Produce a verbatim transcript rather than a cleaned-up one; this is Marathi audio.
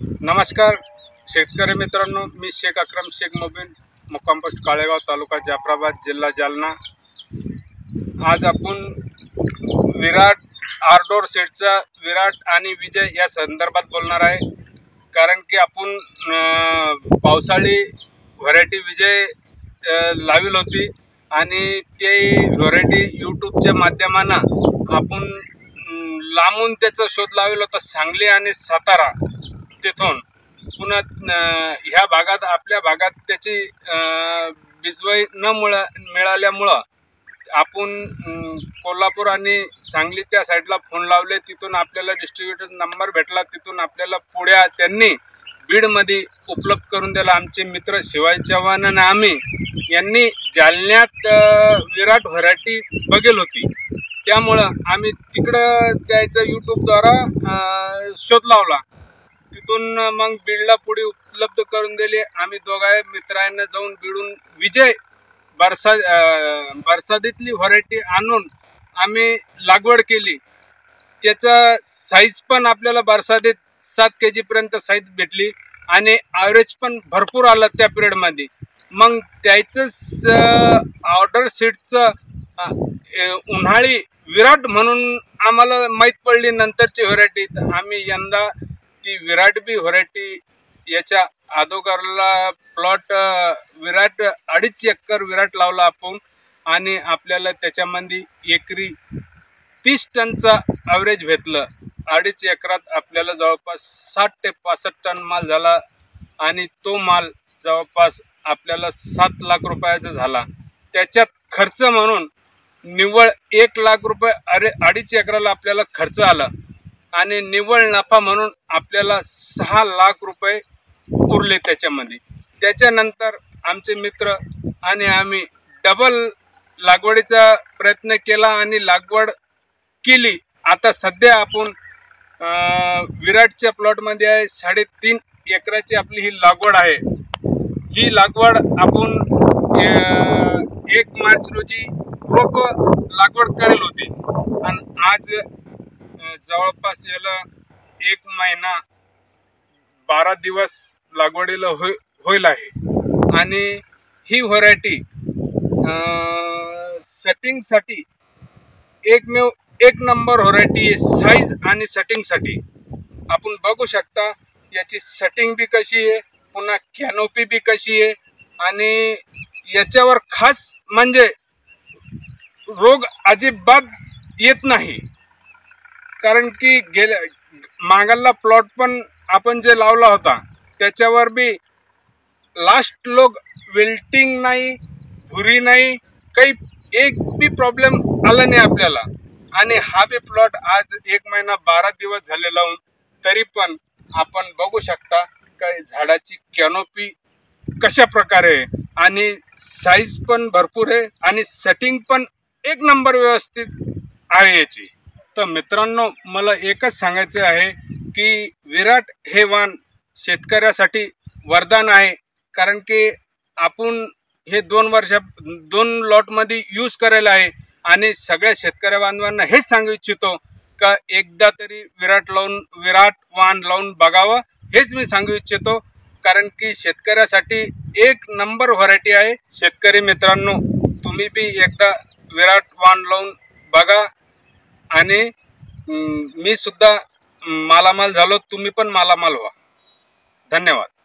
नमस्कार शेतकरी मित्रांनो, मी शेख अक्रम शेख मोबिन, मुक्काम पोस्ट काळेगाव, तालुका जाफराबाद, जिल्हा जालना। आज आपण विराट आर्डोर सीड्सचा विराट आणि विजय या संदर्भात बोलणार आहे। कारण की आपण पावसाळी व्हरायटी विजय लावली होती आणि ते व्हरायटी यूट्यूबच्या माध्यमानं आपण लांबून त्याचा शोध लावला होता, सांगली आणि सातारा तिथून। पुन्हा ह्या भागात आपल्या भागात त्याची बिजवाई न मिळाल्यामुळं आपण कोल्हापूर आणि सांगली त्या साईडला फोन लावले। तिथून आपल्याला डिस्ट्रीब्युटर नंबर भेटला, तिथून आपल्याला पुढे त्यांनी बीडमध्ये उपलब्ध करून दिला। आमचे मित्र शिवाय चव्हाण आणि आम्ही यांनी जालन्यात विराट व्हरायटी बघेल होती, त्यामुळं आम्ही तिकडं त्याचा यूट्यूबद्वारा शोध लावला। तिथून मग बीडला पुढे उपलब्ध करून दिले। आम्ही दोघा मित्रांना जाऊन बीडून विजय बरसा बरसातीतली व्हरायटी आणून आम्ही लागवड केली। त्याचा साईज पण आपल्याला बरसातीत सात के जीपर्यंत साईज भेटली आणि ॲव्हरेज पण भरपूर आलं त्या पिरियडमध्ये। मग त्याचंच ऑर्डर सीटचं उन्हाळी विराट म्हणून आम्हाला माहीत पडली नंतरची व्हरायटी। आम्ही यंदा ती विराट बी व्हरायटी याच्या अगोदरला प्लॉट विराट अडीच एकर विराट लावला आपण आणि आपल्याला त्याच्यामध्ये एकरी तीस टनचा ॲव्हरेज भेटलं। अडीच एकरात आपल्याला जवळपास साठ ते पासष्ट टन माल झाला आणि तो माल जवळपास आपल्याला सात लाख रुपयाचा झाला। त्याच्यात खर्च म्हणून निव्वळ एक लाख रुपये अरे अडीच एकराला आपल्याला खर्च आला आणि निव्वळ नफा म्हणून आपल्याला सहा लाख रुपये उरले त्याच्यामध्ये। त्याच्यानंतर आमचे मित्र आणि आम्ही डबल लागवडीचा प्रयत्न केला आणि लागवड केली। आता सध्या आपण विराटच्या प्लॉटमध्ये आहे, साडेतीन एकराची आपली ही लागवड आहे। ही लागवड आपण एक मार्च रोजी रोप लागवड करेल होती आणि आज जवळपास याला एक महिना बारा दिवस लागवडीला होय होईल आहे। आणि ही व्हरायटी सेटिंगसाठी एकमेव एक नंबर व्हरायटी आहे। साईज आणि सेटिंगसाठी आपण बघू शकता, याची सेटिंग बी कशी आहे, पुन्हा कॅनोपी बी कशी आहे आणि याच्यावर खास म्हणजे रोग अजिबात येत नाही। कारण की गेल्या मागला प्लॉट पण आपण जे लावला होता त्याच्यावर बी लास्ट लोक विल्टिंग नाही, भुरी नाही, काही एक बी प्रॉब्लेम आला नाही आपल्याला। आणि हा बी प्लॉट आज एक महिना बारा दिवस झाले लावून, तरी पण आपण बघू शकता काही झाडाची कॅनोपी कशा प्रकारे आहे आणि साईज पण भरपूर आहे आणि सेटिंग पण एक नंबर व्यवस्थित आहे याची। तर मित्रांनो, मला एकच सांगायचे आहे की विराट हे वाण शेतकऱ्यासाठी वरदान आहे। कारण की आपण हे दोन वर्षा दोन लॉटमध्ये यूज करायला आहे आणि सगळ्या शेतकऱ्या बांधवांना हेच सांगू इच्छितो का एकदा तरी विराट लावून विराट वाण लावून बघावं, हेच मी सांगू इच्छितो। कारण की शेतकऱ्यासाठी एक नंबर व्हरायटी आहे। शेतकरी मित्रांनो, तुम्ही बी एकदा विराट वाण लावून बघा आणि मी सुद्धा मालामाल झालो, तुम्ही पण मालामाल व्हा। धन्यवाद।